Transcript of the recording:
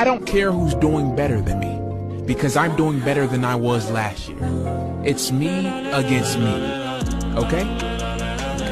don't care who's doing better than me, because I'm doing better than I was last year. It's me against me, okay?